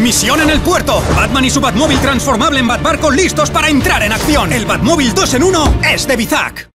¡Misión en el puerto! Batman y su Batmóvil transformable en Batbarco listos para entrar en acción. El Batmóvil 2 en 1 es de Bizac.